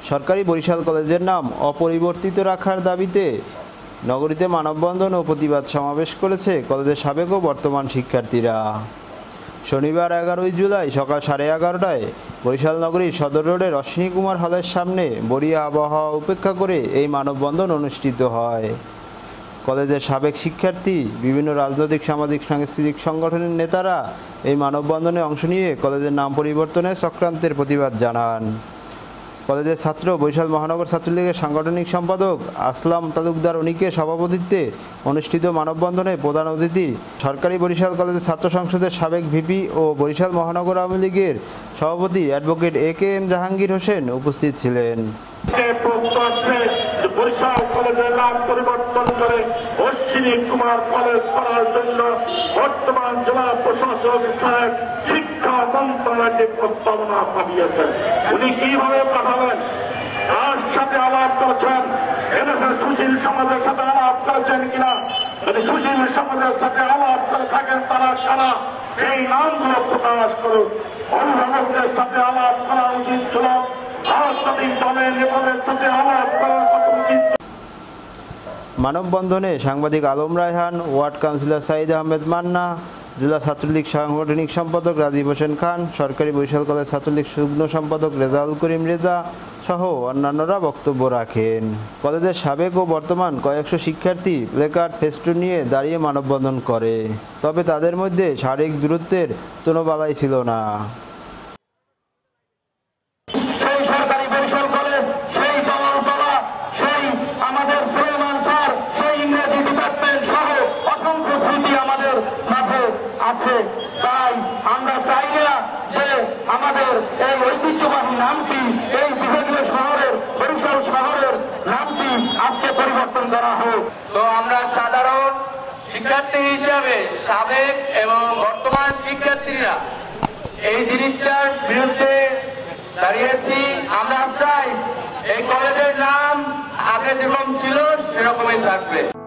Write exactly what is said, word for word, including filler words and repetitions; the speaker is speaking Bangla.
সরকারি বরিশাল কলেজের নাম অপরিবর্তিত রাখার দাবিতে নগরীতে মানববন্ধন ও প্রতিবাদ সমাবেশ করেছে কলেজের সাবেক ও বর্তমান শিক্ষার্থীরা। শনিবার এগারোই জুলাই সকাল সাড়ে এগারোটায় বরিশাল নগরীর সদর রোডের অশ্বিনী কুমার হলের সামনে বরিয়া আবহাওয়া উপেক্ষা করে এই মানববন্ধন অনুষ্ঠিত হয়। কলেজের সাবেক শিক্ষার্থী, বিভিন্ন রাজনৈতিক, সামাজিক, সাংস্কৃতিক সংগঠনের নেতারা এই মানববন্ধনে অংশ নিয়ে কলেজের নাম পরিবর্তনের চক্রান্তের প্রতিবাদ জানান। কলেজের ছাত্র বরিশাল মহানগর ছাত্রলীগের সাংগঠনিক সম্পাদক আসলাম তালুকদার অনিকের সভাপতিত্বে অনুষ্ঠিত মানববন্ধনে প্রধান অতিথি সরকারি বরিশাল কলেজের ছাত্র সংসদের সাবেক ভিপি ও বরিশাল মহানগর আওয়ামী লীগের সভাপতি advocate A K M Jahangir Hossain উপস্থিত ছিলেন। বরিশাল কলেজের নাম পরিবর্তন করে অশ্বিনী কুমার কলেজ করার জন্য বর্তমান জেলা প্রশাসক সাহেব শিক্ষা মন্ত্রণালয়কে প্রস্তাবনা পাঠিয়েছেন। উনি কিভাবে পাঠাবেন, কার সাথে আলাপ করেছেন, এদেশের সুশীল সমাজের সাথে আলাপ করেছেন কিনা, যদি সুশীল সমাজের সাথে আলাপ করে থাকেন তারা কারা সেই নামগুলো প্রকাশ করুন। অভিভাবকদের সাথে আলাপ করা উচিত ছিল, রাজনৈতিক দলের নেতাদের সাথে আলাপ করা উচিত। মানববন্ধনে সাংবাদিক আলম রায়হান, ওয়ার্ড কাউন্সিলর সাইদ আহমেদ মান্না, জেলা ছাত্রলীগ সাংগঠনিক সম্পাদক রাজীব হোসেন খান, সরকারি বরিশাল কলেজ ছাত্রলীগ যুগ্ম সম্পাদক রেজাউল করিম রেজা সহ অন্যান্যরা বক্তব্য রাখেন। কলেজের সাবেক ও বর্তমান কয়েকশো শিক্ষার্থী প্লেকার্ড, ফেস্টুন নিয়ে দাঁড়িয়ে মানববন্ধন করে, তবে তাদের মধ্যে শারীরিক দূরত্বের কোনো বালাই ছিল না। তাই আমরা চাই না যে আমাদের এই ঐতিহ্যবাহী নামটি, এই বিভাগীয় শহরের বরিশাল শহরের নামটি আজকে পরিবর্তন করা হোক। তো আমরা সাধারণ শিক্ষার্থী হিসাবে সাবেক এবং বর্তমান শিক্ষার্থীরা এই জিনিসটার বিরুদ্ধে দাঁড়িয়েছি। আমরা চাই এই কলেজের নাম আগে যেরকম ছিল সেরকমই থাকবে।